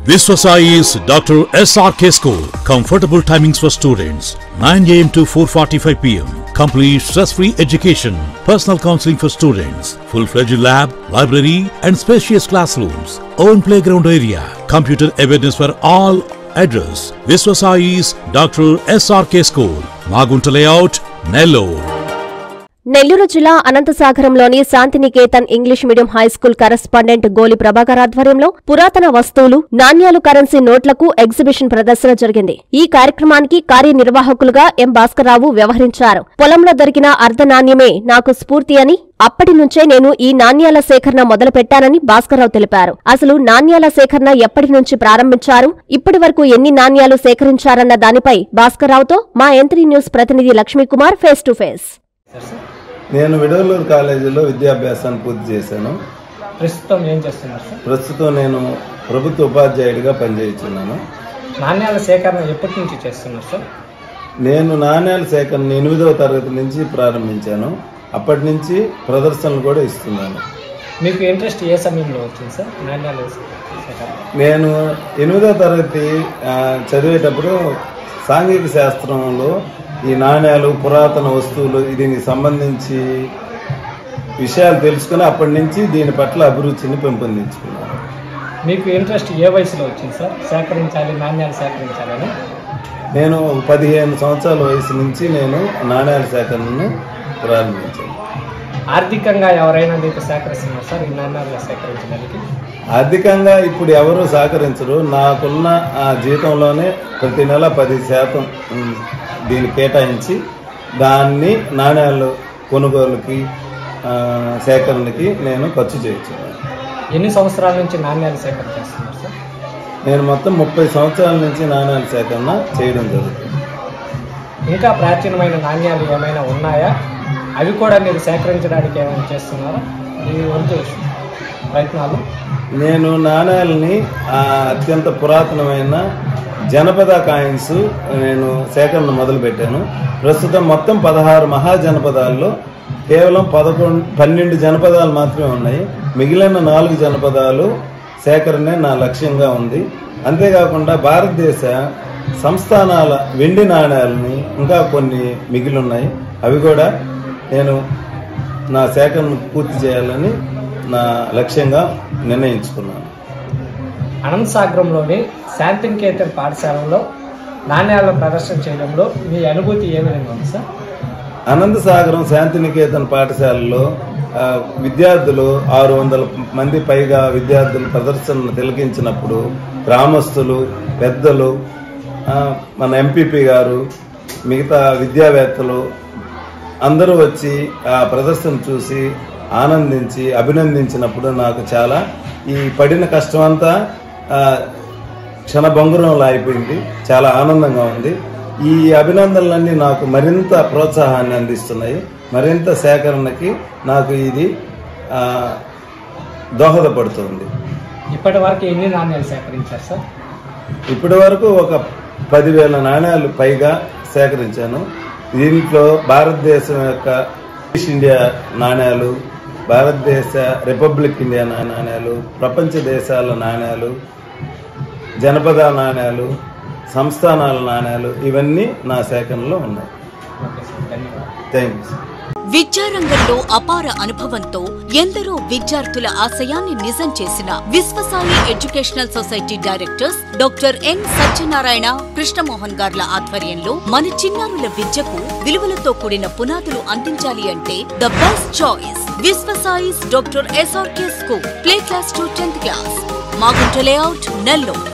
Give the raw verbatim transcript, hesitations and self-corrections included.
Viswasai is Doctor S R K School. Comfortable timings for students nine A M to four forty-five P M Complete stress-free education. Personal counseling for students. Full-fledged lab, library and spacious classrooms. Own playground area. Computer awareness for all. Address: Viswasai is Doctor S R K School. Magunta Layout, Nellore. Nellore జిల్లా అనంతసాగరంలోని Shantiniketan English medium high school correspondent Goli Prabhakar ఆధ్వర్యంలో పురాతన వస్తువులు, నాణ్యాలు currency నోట్లకు exhibition ప్రదర్శన జరిగింది. ఈ కార్యక్రమానికి కార్యనిర్వాహకులుగా ఎం భాస్కర్రావు వ్యవహరించారు. పొలంలో దొరికిన అర్ధ నాణ్యమే నాకు స్ఫూర్తి అని, అప్పటి నుంచే నేను ఈ నాణ్యాల సేకరణ మొదలుపెట్టానని భాస్కర్రావు తెలిపారు. అసలు నాణ్యాల సేకరణ ఎప్పటి నుంచి ప్రారంభించారు, ఇప్పటి వరకు ఎన్ని నాణ్యాలు సేకరించారన్న దానిపై భాస్కర్రావుతో మా ఎంత్రీ న్యూస్ ప్రతినిధి లక్ష్మీకుమార్ ఫేస్ టు ఫేస్. నేను విడవలూరు కాలేజీలో విద్యాభ్యాసాన్ని పూర్తి చేశాను. ప్రస్తుతం ఏం చేస్తున్నారు సార్? ప్రస్తుతం నేను ప్రభుత్వ ఉపాధ్యాయుడిగా పనిచేస్తున్నాను. నాణ్యాల సేకరణ ఎప్పటి నుంచి చేస్తున్నారు సార్? నేను నాణ్యాల సేకరణ ఎనిమిదవ తరగతి నుంచి ప్రారంభించాను. అప్పటి నుంచి ప్రదర్శనలు కూడా ఇస్తున్నాను. మీకు ఇంట్రెస్ట్ ఏ సమయంలో వచ్చింది సార్ నాణ్యాల సేకరణ? నేను ఎనిమిదవ తరగతి చదివేటప్పుడు సాంఘిక శాస్త్రంలో ఈ నాణ్యాలు, పురాతన వస్తువులు దీనికి సంబంధించి విషయాలు తెలుసుకుని అప్పటి నుంచి దీని పట్ల అభిరుచిని పెంపొందించుకున్నాను. మీకు ఇంట్రెస్ట్ ఏ వయసులో వచ్చింది సార్ సేకరించాలి, నాణ్యాలు సేకరించాలని? నేను పదిహేను సంవత్సరాల వయసు నుంచి నేను నాణ్యాల సేకరణను ప్రారంభించాను. ఆర్థికంగా ఎవరైనా మీకు సేకరిస్తున్నారు సార్ ఈ నాణ్యాలు సేకరించడానికి? ఆర్థికంగా ఇప్పుడు ఎవరు సహకరించరు. నాకున్న ఆ జీతంలోనే ప్రతి నెల పది శాతం దీన్ని కేటాయించి దాన్ని నాణ్యాలు కొనుగోలుకి, సేకరణకి నేను ఖర్చు చేయించాను. ఎన్ని సంవత్సరాల నుంచి నాణ్యాలు సేకరణ చేస్తున్నారు సార్? నేను మొత్తం ముప్పై సంవత్సరాల నుంచి నాణ్యాల సేకరణ చేయడం జరుగుతుంది. ఇంకా ప్రాచీనమైన నాణ్యాలు ఏమైనా ఉన్నాయా? అవి కూడా మీరు సేకరించడానికి ఏమైనా చేస్తున్నారా ఈ వంతు ప్రయత్నాలు? నేను నాణ్యాలని అత్యంత పురాతనమైన జనపద కాయిన్స్ నేను సేకరణ మొదలుపెట్టాను. ప్రస్తుతం మొత్తం పదహారు మహాజనపదాల్లో కేవలం పదకొండు పన్నెండు జనపదాలు మాత్రమే ఉన్నాయి. మిగిలిన నాలుగు జనపదాలు సేకరణే నా లక్ష్యంగా ఉంది. అంతేకాకుండా భారతదేశ సంస్థానాల వెండి నాణ్యాలని ఇంకా కొన్ని మిగిలి ఉన్నాయి. అవి కూడా నేను నా సేకరణ పూర్తి చేయాలని నా లక్ష్యంగా నిర్ణయించుకున్నాను. అనంతసాగరంలోని శాంతినికేతన్ పాఠశాలలో నాణ్యాల ప్రదర్శన చేయడంలో మీ అనుభూతి ఏ విధంగా ఉంది సార్? అనంతసాగరం శాంతినికేతన్ పాఠశాలలో విద్యార్థులు ఆరు వందల మంది పైగా విద్యార్థులు ప్రదర్శనను తిలకించినప్పుడు గ్రామస్తులు, పెద్దలు, మన ఎంపీపీ గారు, మిగతా విద్యావేత్తలు అందరూ వచ్చి ఆ ప్రదర్శన చూసి ఆనందించి అభినందించినప్పుడు నాకు చాలా ఈ పడిన కష్టమంతా క్షణభంగురంలో అయిపోయింది. చాలా ఆనందంగా ఉంది. ఈ అభినందనలన్నీ నాకు మరింత ప్రోత్సాహాన్ని అందిస్తున్నాయి. మరింత సేకరణకి నాకు ఇది దోహదపడుతుంది. ఇప్పటి వరకు ఎన్ని నాణ్యాలు సేకరించారు సార్? ఇప్పటి వరకు ఒక పదివేల నాణ్యాలు పైగా సేకరించాను. దీంట్లో భారతదేశం యొక్క ఈస్ట్ ఇండియా నాణ్యాలు, భారతదేశ రిపబ్లిక్ ఇండియా నాణ్యాలు, ప్రపంచ దేశాల నాణ్యాలు, జనపద నాణ్యాలు, సంస్థానాల నాణ్యాలు ఇవన్నీ నా సేకరణలో ఉన్నాయి. Thank you. విద్యారంగంలో అపార అనుభవంతో ఎందరో విద్యార్థుల ఆశయాన్ని నిజం చేసిన Vishwasai educational society directors doctor N Satyanarayana, Krishnamohan గార్ల ఆధ్వర్యంలో మన చిన్నారుల విద్యకు విలువలతో కూడిన పునాదులు అందించాలి అంటే the best choice Vishwasai's doctor S R K school. Play class to tenth class. Magunta layout, Nellore.